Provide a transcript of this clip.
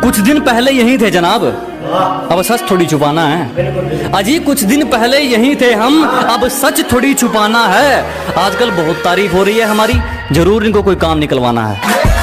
कुछ दिन पहले यहीं थे जनाब, अब सच थोड़ी छुपाना है। अजी कुछ दिन पहले यहीं थे हम, अब सच थोड़ी छुपाना है। आजकल बहुत तारीफ हो रही है हमारी, जरूर इनको कोई काम निकलवाना है।